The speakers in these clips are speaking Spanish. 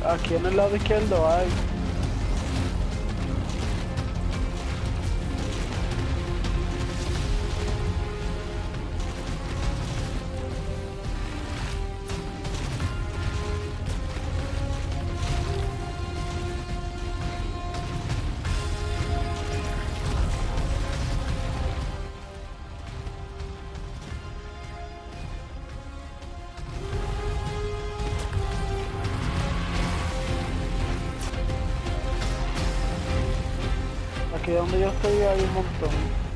Aquí en el lado izquierdo hay. Aquí donde yo estoy hay un montón.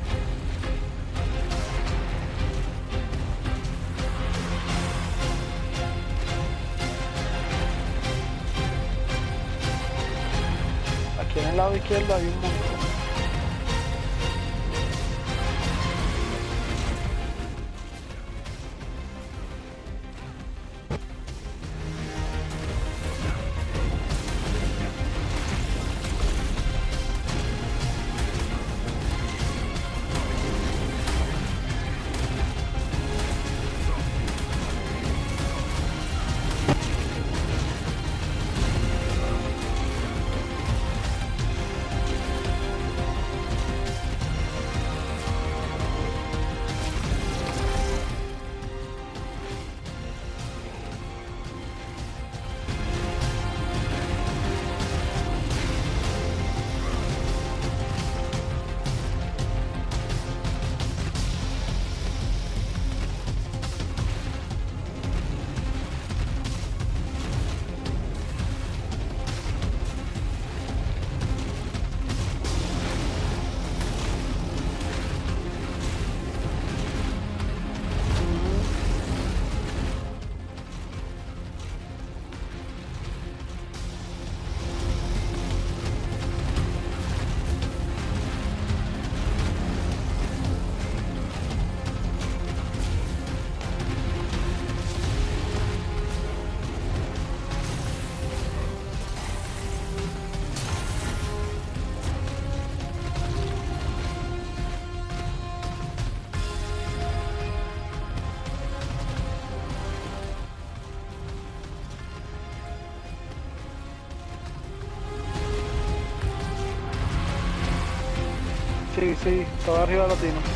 Aquí en el lado izquierdo hay un montón. Sí, todo arriba lo tiene.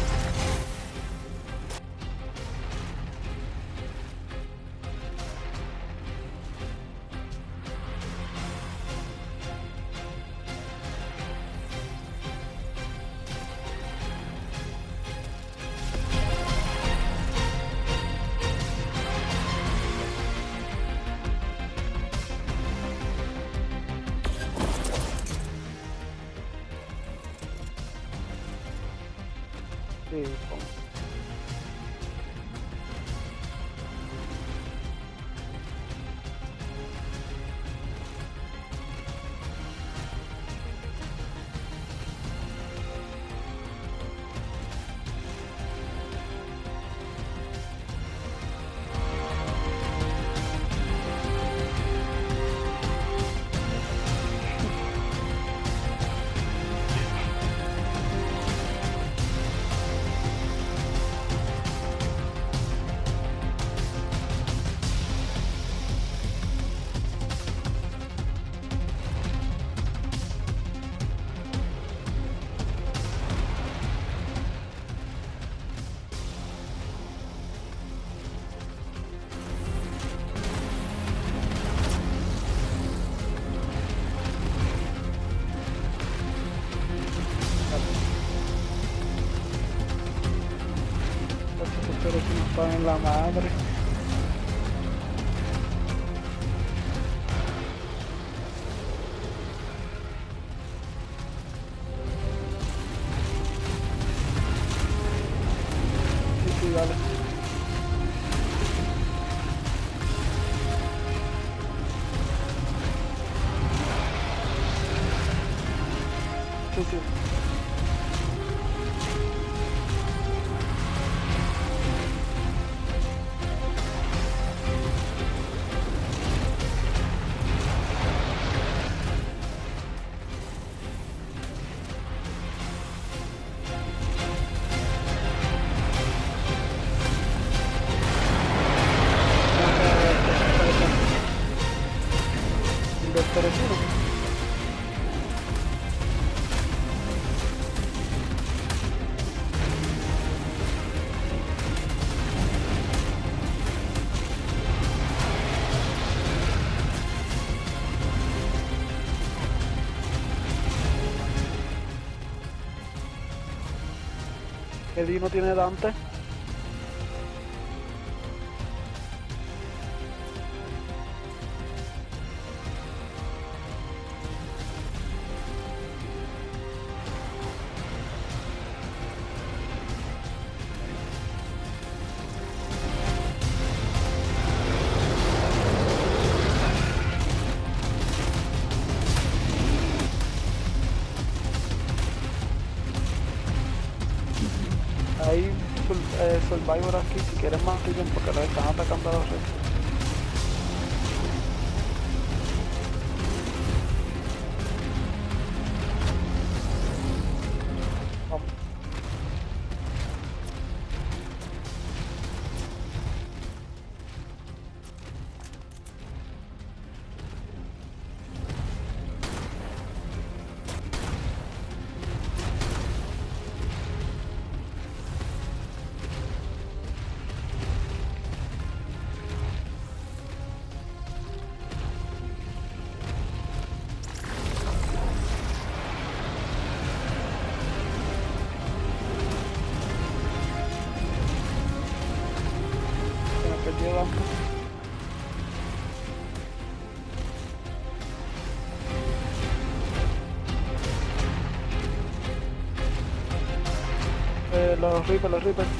Sí, pero si no está en la madre. Sí, dale. Sí. Perejil. Eddie no tiene Dante. Hay Survivor aquí, si quieres mantillen porque los están atacando a los restos. Vamos. Se me perdió Dante. Los Reapers. Los Reapers.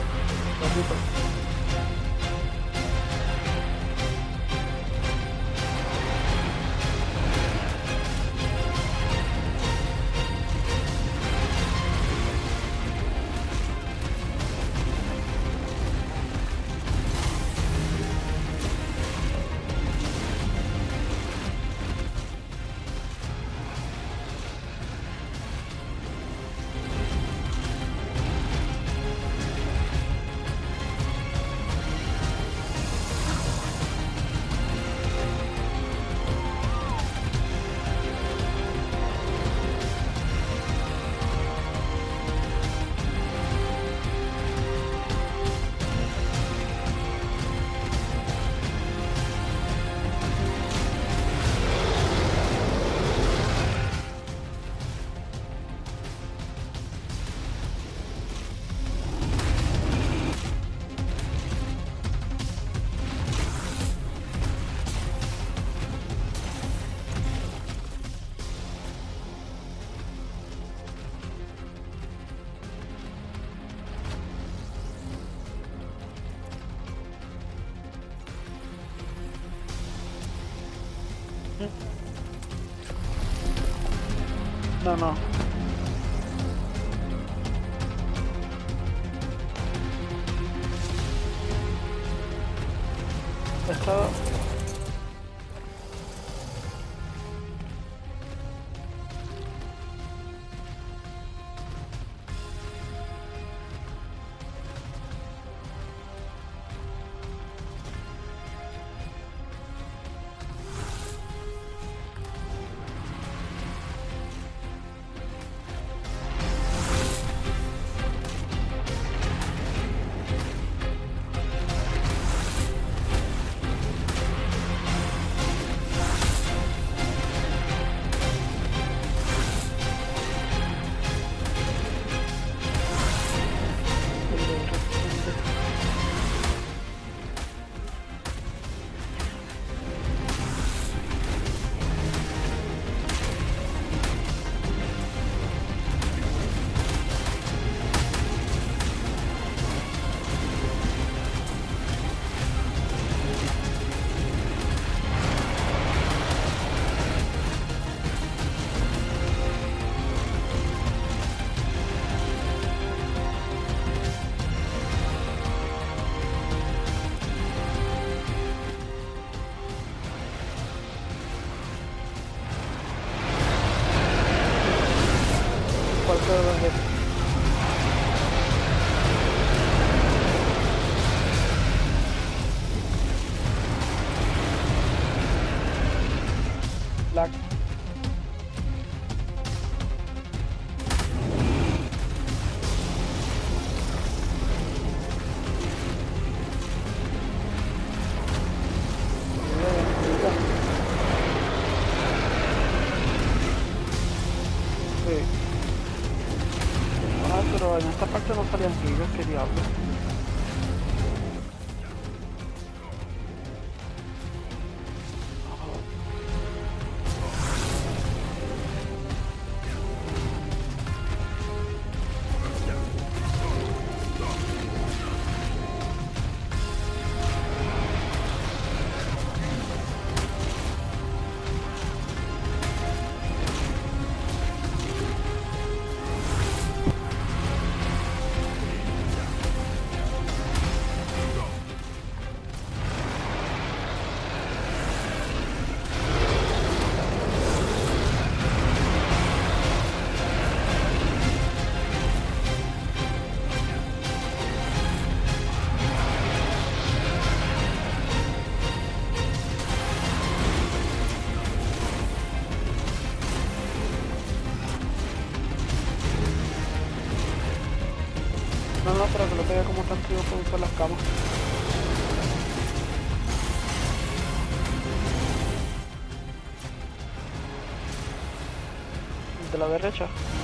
No. Esto... lag. Sí. Ah, pero en esta parte no salían gigas, qué diablo. No, no, pero que lo tenga como tan frío por las camas. De la derecha.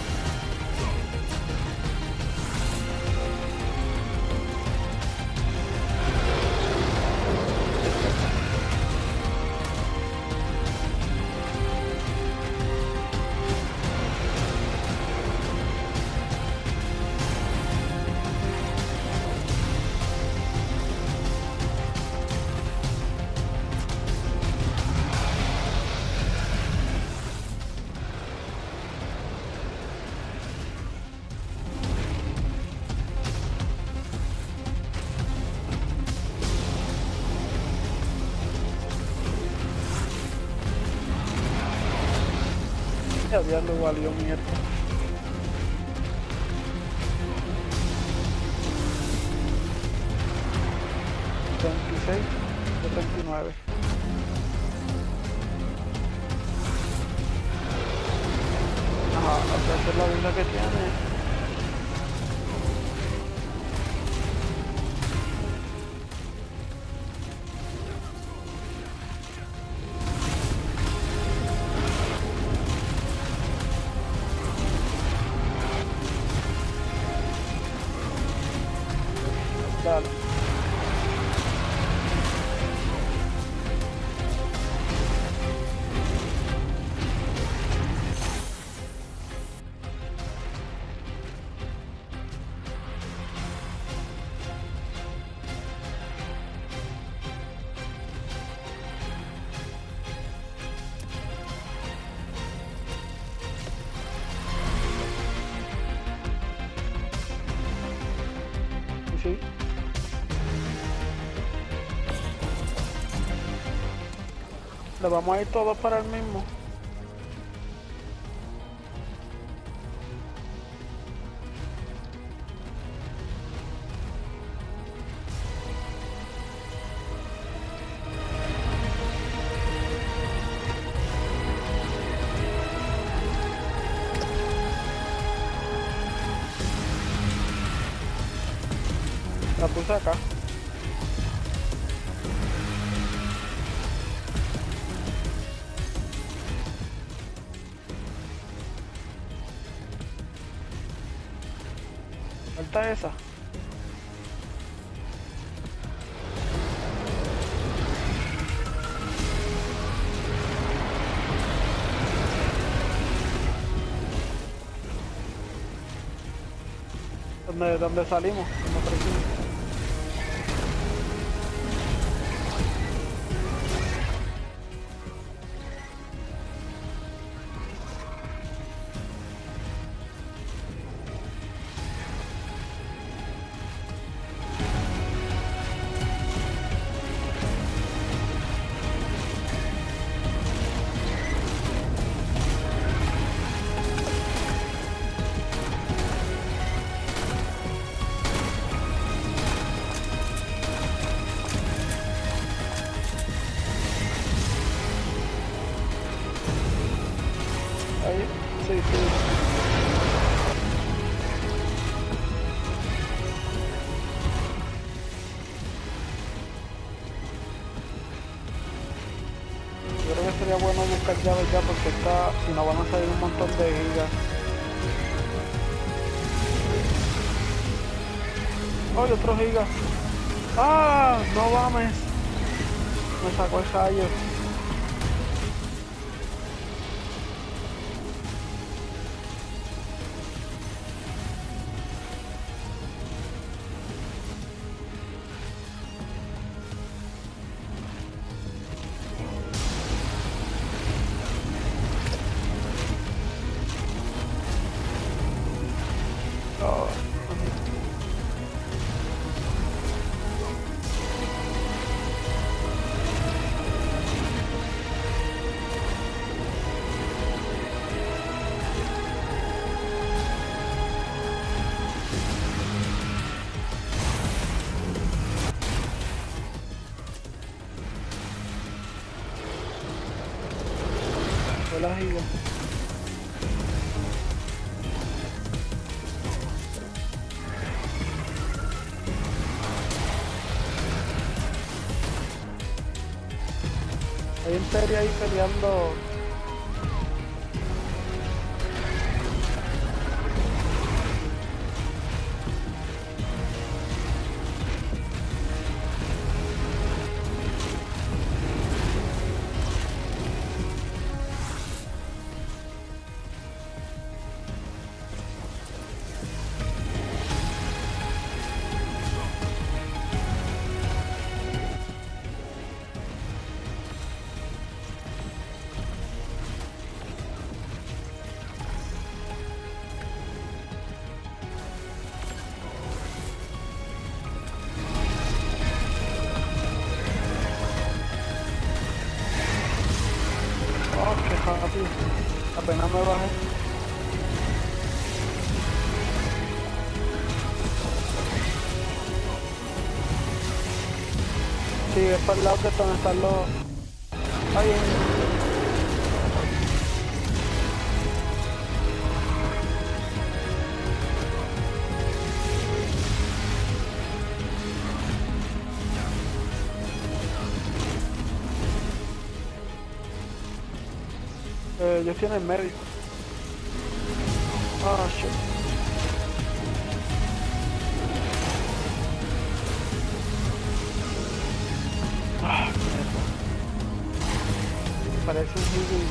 Ya diablo, valió mierda. 26 de 39. Ajá, o sea, esa es la vida que tiene. Dale. Y sí. Le vamos a ir todos para el mismo. La puse acá. Falta esa. ¿Dónde salimos? Como por aquí. Ahí, sí, sí. Yo creo que sería bueno buscar llaves ya porque si no van a salir un montón de gigas. ¡Ay, otro giga! ¡Ah! ¡No mames! Me sacó el rayo. Oh. Fue la giga. Hay un Terry ahí peleando. Oh, qué rápido. Apenas me bajé. Sí, es para el lado que donde están los... Ay, yo estoy en el medio. Ah, shit. Ah, mierda. Parece un Huggy.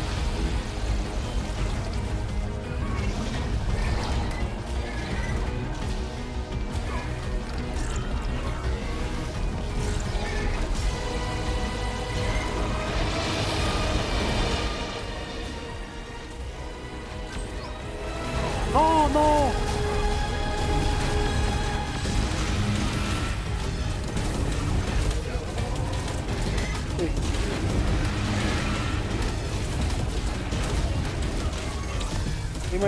No, no. Sí. Dime.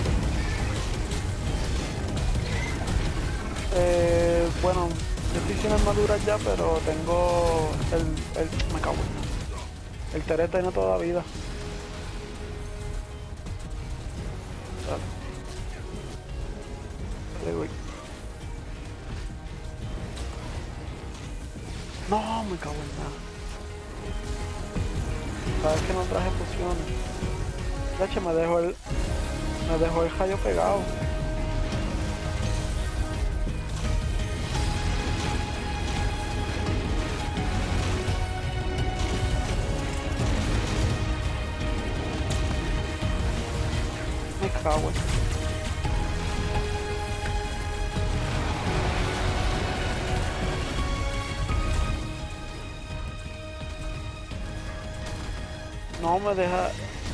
Bueno, yo estoy sin armadura ya, pero tengo me cago en... El Tere tiene toda vida. Dale. Dale, güey. No, me cago en nada. Sabes que no traje pociones. Leche, me dejó el rayo pegado. Me cago en... No me deja...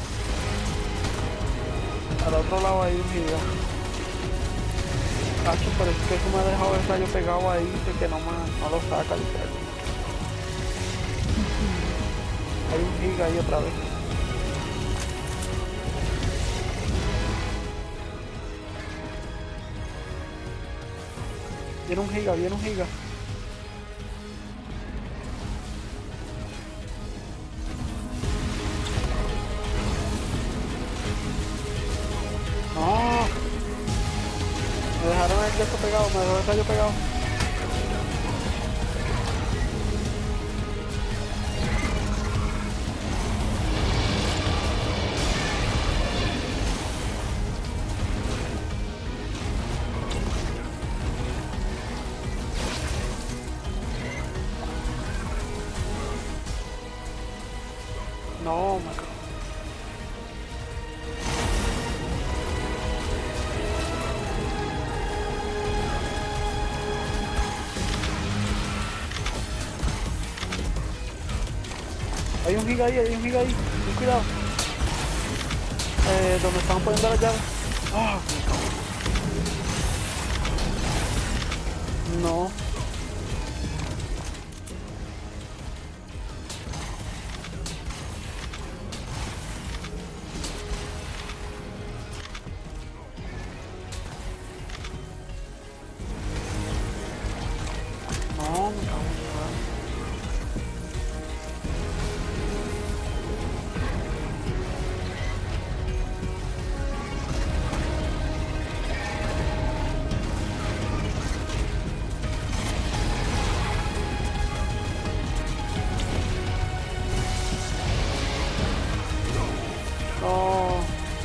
Al otro lado hay un giga. Cacho, pero es que me ha dejado el rayo pegado ahí, de que no lo saca literalmente. Hay un giga ahí otra vez. Viene un giga, viene un giga. ya está pegado, me dejó el rayo pegado. No, me cago. Hay un giga ahí, ten cuidado. Donde están poniendo las llaves. Ah, me cago. No. No, me cago en la madre. No.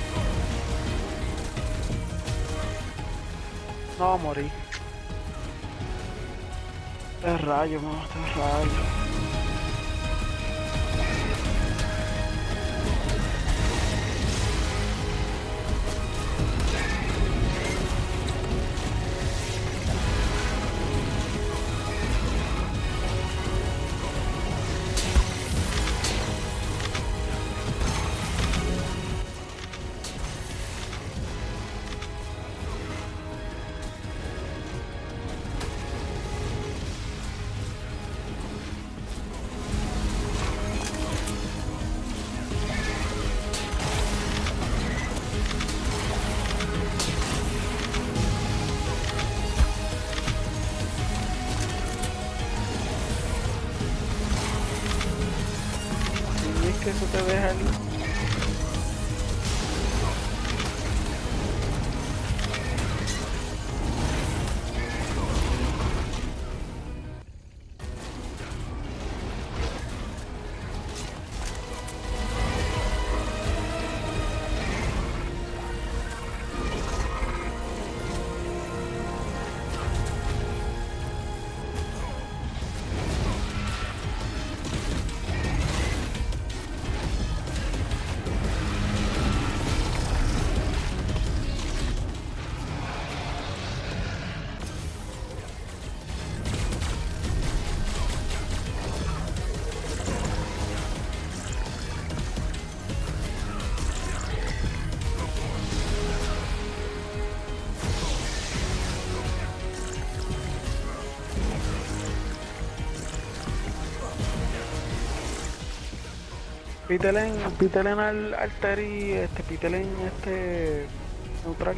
No va a morir. Es rayo, me mata el rayo. Y es que eso te deja el... Pítelen al alter y pítelen neutral.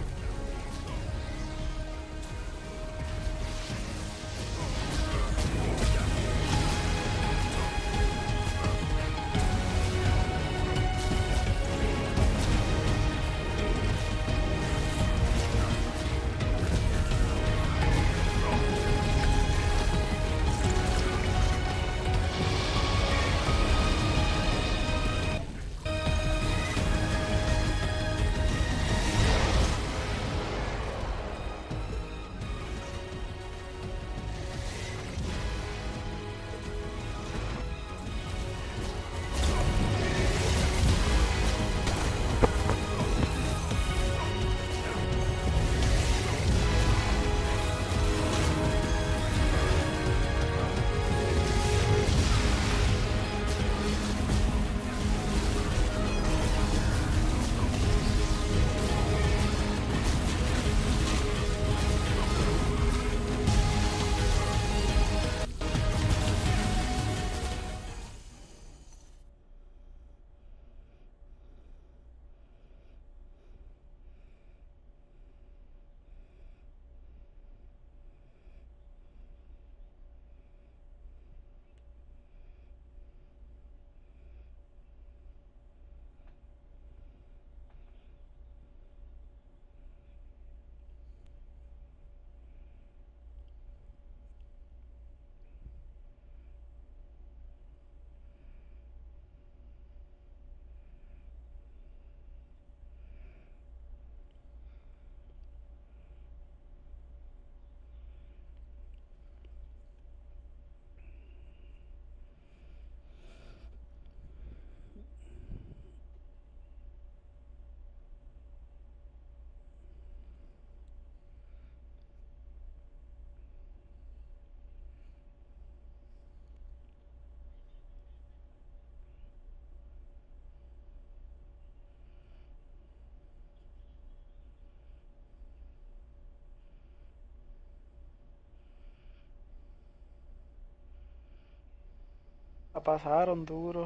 La pasaron duro.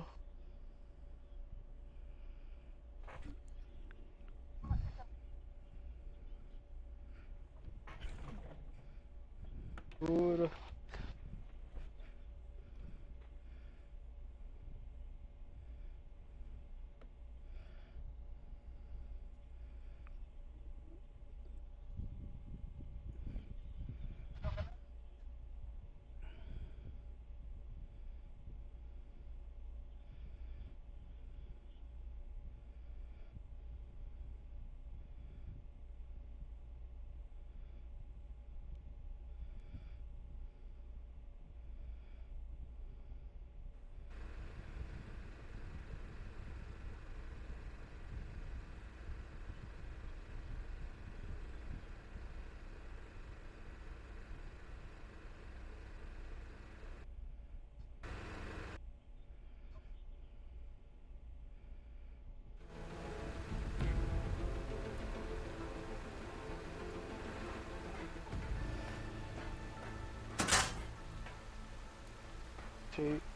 Duro. Sí.